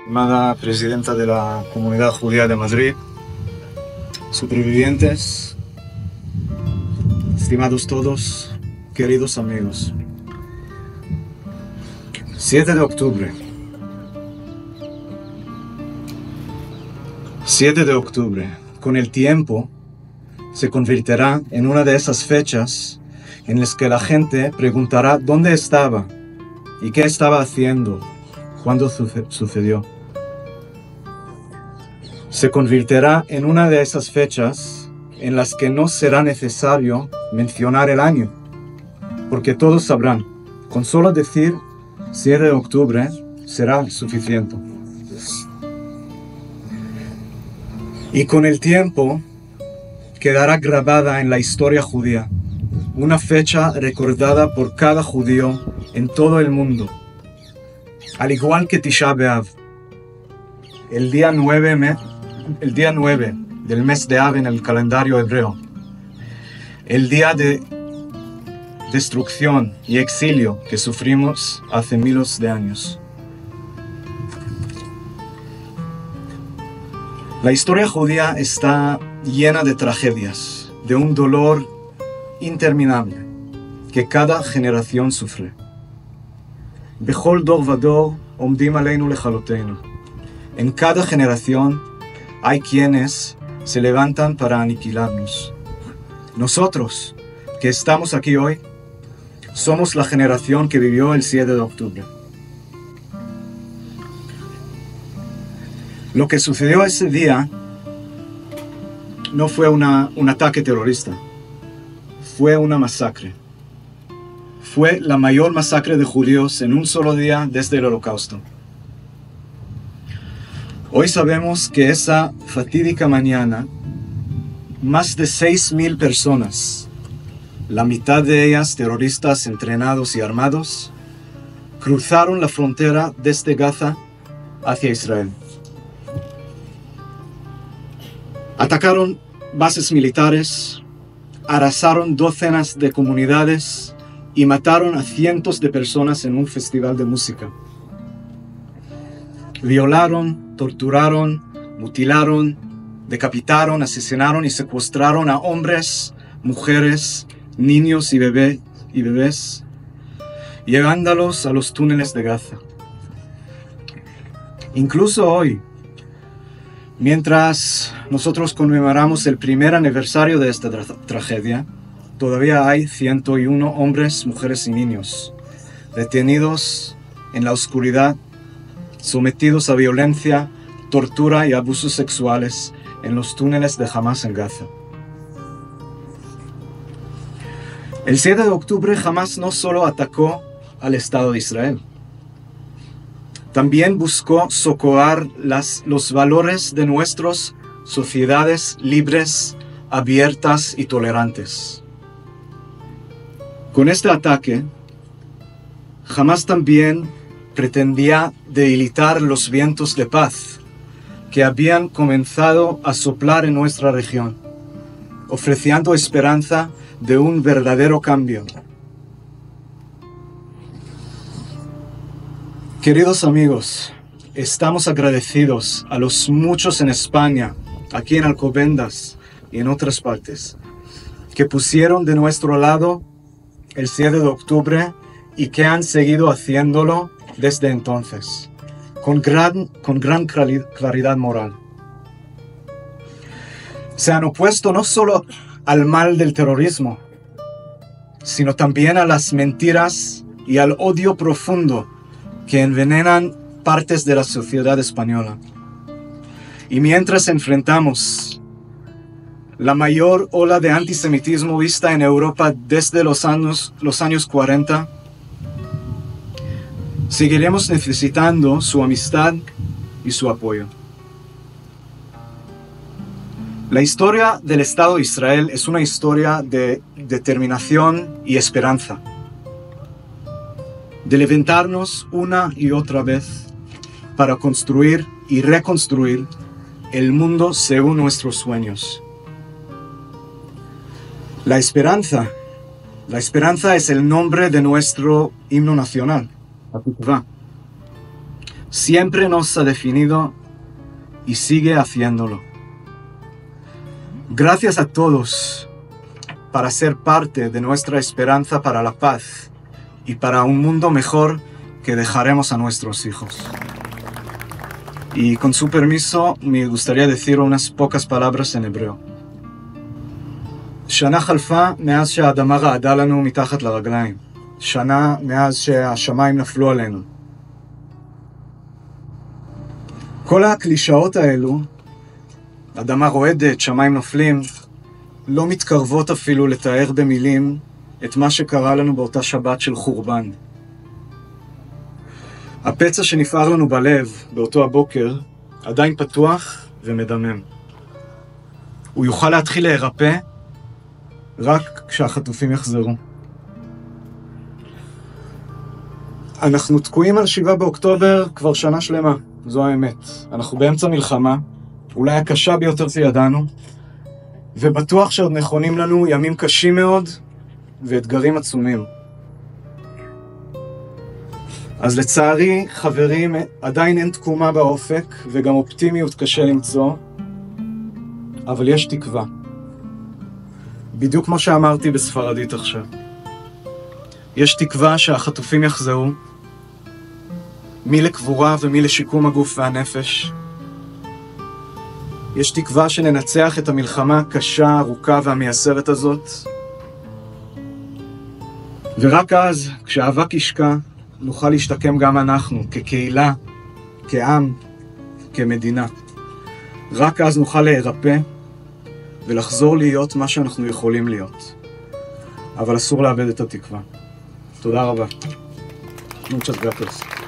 estimada presidenta de la Comunidad Judía de Madrid, supervivientes, estimados todos, queridos amigos. 7 de octubre. 7 de octubre. Con el tiempo se convertirá en una de esas fechas en las que la gente preguntará dónde estaba y qué estaba haciendo cuando sucedió. Se convertirá en una de esas fechas en las que no será necesario mencionar el año, porque todos sabrán, con solo decir 7 de octubre será suficiente. Y con el tiempo quedará grabada en la historia judía, una fecha recordada por cada judío en todo el mundo, al igual que Tisha B'Av, el día 9 del mes de Av en el calendario hebreo, el día de destrucción y exilio que sufrimos hace miles de años. La historia judía está llena de tragedias, de un dolor interminable que cada generación sufre. Bechol dor vador omdim aleinu lechalotenu. En cada generación hay quienes se levantan para aniquilarnos. Nosotros, que estamos aquí hoy, somos la generación que vivió el 7 de octubre. Lo que sucedió ese día no fue un ataque terrorista, fue una masacre. Fue la mayor masacre de judíos en un solo día desde el Holocausto. Hoy sabemos que esa fatídica mañana, más de 6.000 personas, la mitad de ellas terroristas entrenados y armados, cruzaron la frontera desde Gaza hacia Israel. Atacaron bases militares, arrasaron docenas de comunidades y mataron a cientos de personas en un festival de música. Violaron, torturaron, mutilaron, decapitaron, asesinaron y secuestraron a hombres, mujeres, niños y bebés, llevándolos a los túneles de Gaza. Incluso hoy, mientras nosotros conmemoramos el primer aniversario de esta tragedia, todavía hay 101 hombres, mujeres y niños detenidos en la oscuridad, sometidos a violencia, tortura y abusos sexuales en los túneles de Hamas en Gaza. El 7 de octubre Hamas no solo atacó al Estado de Israel, también buscó socavar los valores de nuestras sociedades libres, abiertas y tolerantes. Con este ataque, Hamas también pretendía debilitar los vientos de paz que habían comenzado a soplar en nuestra región, ofreciendo esperanza de un verdadero cambio. Queridos amigos, estamos agradecidos a los muchos en España, aquí en Alcobendas y en otras partes, que pusieron de nuestro lado el 7 de octubre y que han seguido haciéndolo desde entonces, con gran claridad moral. Se han opuesto no solo al mal del terrorismo, sino también a las mentiras y al odio profundo que envenenan partes de la sociedad española. Y mientras enfrentamos la mayor ola de antisemitismo vista en Europa desde los años 40, seguiremos necesitando su amistad y su apoyo. La historia del Estado de Israel es una historia de determinación y esperanza, de levantarnos una y otra vez para construir y reconstruir el mundo según nuestros sueños. La esperanza es el nombre de nuestro himno nacional, siempre nos ha definido y sigue haciéndolo. Gracias a todos para ser parte de nuestra esperanza para la paz y para un mundo mejor que dejaremos a nuestros hijos. Y con su permiso, me gustaría decir unas pocas palabras en hebreo. שנה חלפה מאז שהאדמה רעדה לנו מתחת לרגליים. שנה מאז שהשמיים נפלו עלינו. כל הקלישאות האלו, אדמה רועדת, שמיים נופלים, לא מתקרבות אפילו לתאר במילים את מה שקרה לנו באותה שבת של חורבן. הפצע שנפער לנו בלב באותו הבוקר עדיין פתוח ומדמם. הוא יוכל להתחיל להירפא רק כשהחטופים יחזרו. אנחנו תקועים על 7 באוקטובר כבר שנה שלמה, זו האמת. אנחנו באמצע מלחמה, אולי הקשה ביותר שידענו, ובטוח שעוד נכונים לנו ימים קשים מאוד ואתגרים עצומים. אז לצערי, חברים, עדיין אין תקומה באופק, וגם אופטימיות קשה למצוא, אבל יש תקווה. בדיוק כמו שאמרתי בספרדית עכשיו. יש תקווה שהחטופים יחזרו, מי לקבורה ומי לשיקום הגוף והנפש. יש תקווה שננצח את המלחמה הקשה, ארוכה והמייסרת הזאת. ורק אז, כשהאבק ישקע, נוכל להשתקם גם אנחנו, כקהילה, כעם, כמדינה. רק אז נוכל להירפא ולחזור להיות מה שאנחנו יכולים להיות. אבל אסור לאבד את התקווה. תודה רבה. Muchas gracias.